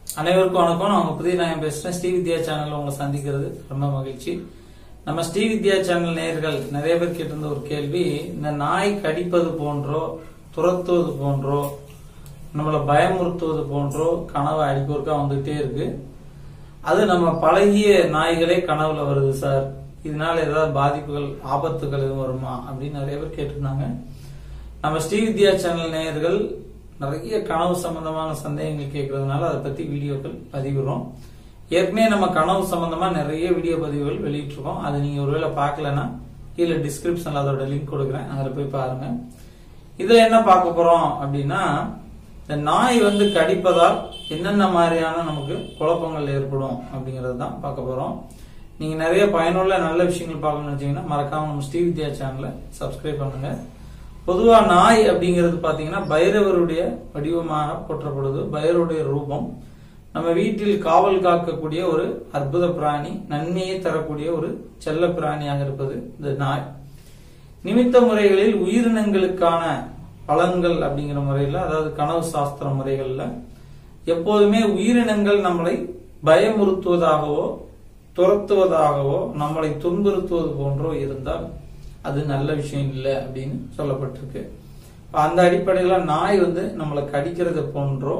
அனைவருக்கும் வணக்கம். நான் புதிய நாயம் பேசுறேன். ஸ்ரீ வித்யா சேனல்ல உங்களை சந்திக்கிறது ரொம்ப மகிழ்ச்சி. நம்ம ஸ்ரீ வித்யா சேனல் நேயர்கள் நிறைய பேர் கேட்டிருந்த ஒரு கேள்வி, இந்த நாய் கடிப்பது போன்றோ துரத்துவது போன்றோ நம்மளை பயமுறுத்துவது போன்றோ கனவு அடிக்கொருக்கா வந்துகிட்டே இருக்கு. அது நம்ம பழகிய நாய்களே கனவுல வருது சார், இதனால ஏதாவது பாதிப்புகள் ஆபத்துகள் எதுவும் வருமா அப்படின்னு நிறைய பேர் கேட்டிருந்தாங்க. நம்ம ஸ்ரீ வித்யா சேனல் நேயர்கள் நிறைய கனவு சம்பந்தமான சந்தேகங்கள் கேட்கறதுனால அதை பத்தி வீடியோக்கள் பதிவிடுறோம். ஏற்கனவே நம்ம கனவு சம்பந்தமா நிறைய வீடியோ பதிவுகள் வெளியிட்டிருக்கோம். அது நீங்க ஒருவேளை பார்க்கலன்னா கீழே டிஸ்கிரிப்ஷன்ல அதோட லிங்க் கொடுக்குறேன், அதுல போய் பாருங்க. இதுல என்ன பார்க்க போறோம் அப்படின்னா, இந்த நாய் கடிப்பதால் என்னென்ன மாதிரியான நமக்கு குழப்பங்கள் ஏற்படும் அப்படிங்கறது தான் பார்க்க போறோம். நீங்க நிறைய பயனுள்ள நல்ல விஷயங்கள் பார்க்கணும்னு நினைச்சீங்கன்னா மறக்காம நம்ம ஸ்ரீ வித்யா சேனலை சப்ஸ்கிரைப் பண்ணுங்க. பொதுவா நாய் அப்படிங்கிறது பாத்தீங்கன்னா பைரவருடைய வடிவமாக போற்றப்படுது. பைரவருடைய ரூபம். நம்ம வீட்டில் காவல் காக்கக்கூடிய ஒரு அற்புத பிராணி, நன்மையை தரக்கூடிய ஒரு செல்ல பிராணியாக இருப்பது இந்த நாய். நிமித்த முறைகளில் உயிரினங்களுக்கான பலன்கள் அப்படிங்கிற முறையில, அதாவது கனவு சாஸ்திர முறைகள்ல எப்போதுமே உயிரினங்கள் நம்மளை பயமுறுத்துவதாகவோ துரத்துவதாகவோ நம்மளை துன்புறுத்துவது போன்றோ இருந்தால் அது நல்ல விஷயம் இல்லை அப்படின்னு சொல்லப்பட்டிருக்கு. அந்த அடிப்படையில நாய் நம்மளை கடிக்கிறது போன்றோ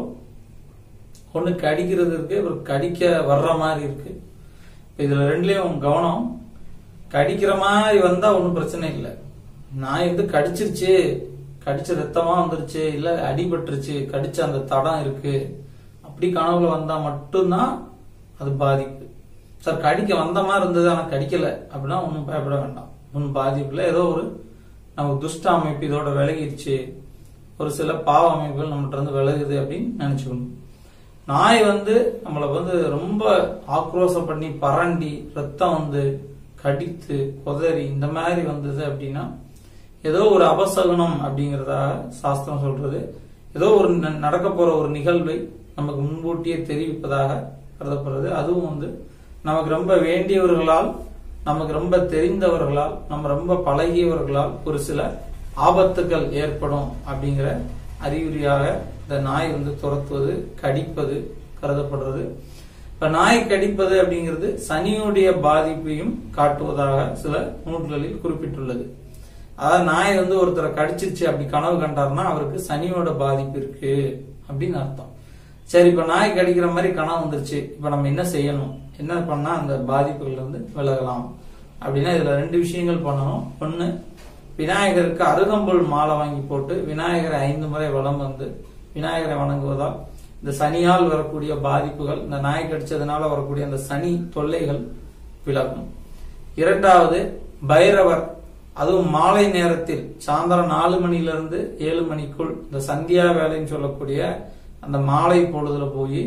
ஒண்ணு கடிக்கிறது இருக்கு, ஒரு கடிக்க வர்ற மாதிரி இருக்கு. இதுல ரெண்டுலயும் கவனம். கடிக்கிற மாதிரி வந்தா ஒன்னும் பிரச்சனை இல்லை. நாய் கடிச்சிருச்சு, கடிச்ச ரத்தமா வந்துருச்சு, இல்ல அடிபட்டுருச்சு, கடிச்ச அந்த தடம் இருக்கு, அப்படி கனவுல வந்தா மட்டும்தான் அது பாதிப்பு. சார் கடிக்க வந்த மாதிரி இருந்தது ஆனா கடிக்கல அப்படின்னா ஒன்னும் பயப்பட வேண்டாம், ஒன்னும் பாதிப்புல. ஏதோ ஒரு நமக்கு துஷ்ட அமைப்பு இதோட விலகிடுச்சு, ஒரு சில பாவ அமைப்புகள் நம்மகிட்ட விலகுது அப்படின்னு நினைச்சுக்கணும். நாய் நம்மளை ரொம்ப ஆக்ரோஷம் பண்ணி பரண்டி ரத்தம் கடித்து கொதறி இந்த மாதிரி வந்தது அப்படின்னா ஏதோ ஒரு அபசகுனம் அப்படிங்கறதா சாஸ்திரம் சொல்றது. ஏதோ ஒரு நடக்க போற ஒரு நிகழ்வை நமக்கு முன்கூட்டியே தெரிவிப்பதாக கருதப்படுறது. அதுவும் நமக்கு ரொம்ப வேண்டியவர்களால், நமக்கு ரொம்ப தெரிந்தவர்களால், நம்ம ரொம்ப பழகியவர்களால் ஒரு சில ஆபத்துக்கள் ஏற்படும் அப்படிங்கிற அறிகுறியாக இந்த நாய் துரத்துவது, கடிப்பது கருதப்படுறது. இப்ப நாய் கடிப்பது அப்படிங்கிறது சனியுடைய பாதிப்பையும் காட்டுவதாக சில நூல்களில் குறிப்பிட்டுள்ளது. அதாவது நாய் ஒருத்தரை கடிச்சிருச்சு அப்படி கனவு கண்டாருன்னா அவருக்கு சனியோட பாதிப்பு இருக்கு அப்படின்னு அர்த்தம். சரி, இப்ப நாய் கடிக்கிற மாதிரி கனவு வந்துருச்சு, இப்ப நம்ம என்ன செய்யணும், என்ன பண்ணா அந்த பாதிப்புகள் விலகலாம் அப்படின்னா இதுல ரெண்டு விஷயங்கள் பண்ணணும். ஒண்ணு, விநாயகருக்கு அருகம்புல் மாலை வாங்கி போட்டு விநாயகரை 5 முறை வலம் விநாயகரை வணங்குவதால் இந்த சனியால் வரக்கூடிய பாதிப்புகள், இந்த நாய் கடிச்சதுனால வரக்கூடிய அந்த சனி தொல்லைகள் விலகும். இரண்டாவது, பைரவர், அதுவும் மாலை நேரத்தில் சாயந்தரம் 4 மணிலிருந்து 7 மணிக்குள் இந்த சந்தியா வேலைன்னு சொல்லக்கூடிய அந்த மாலை பொழுதுல போய்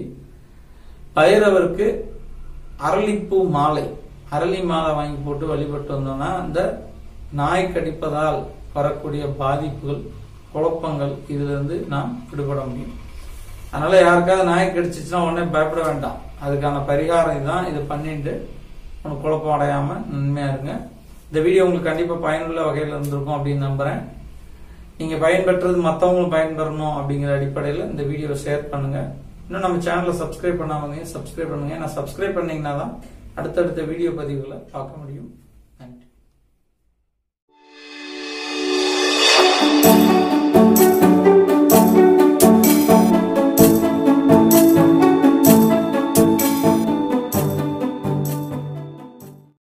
பைரவருக்கு அரளிப்பூ மாலை, அரளி மாலை வாங்கி போட்டு வழிபட்டு வந்தோம்னா அந்த நாய் கடிப்பதால் வரக்கூடிய பாதிப்புகள், குழப்பங்கள் இதுல நாம் விடுபட முடியும். அதனால யாருக்காவது நாய் கடிச்சிச்சுன்னா உடனே பயப்பட வேண்டாம். அதுக்கான பரிகாரம் இதுதான். இதை பண்ணிட்டு உனக்கு குழப்பம் அடையாம நன்மையா இருங்க. இந்த வீடியோ உங்களுக்கு கண்டிப்பா பயனுள்ள வகையில இருந்திருக்கும் அப்படின்னு நம்புறேன். நீங்க பயன்பெற்றது மற்றவங்களும் பயன்பெறணும் அப்படிங்கிற அடிப்படையில் இந்த வீடியோவை ஷேர் பண்ணுங்க. இன்னும் நம்ம சேனலை சப்ஸ்கிரைப் பண்ணாம சப்ஸ்கிரைப் பண்ணுங்க. நான் சப்ஸ்கிரைப் பண்ணீங்கன்னா தான் அடுத்தடுத்த வீடியோ பதிவுகளை பார்க்க முடியும்.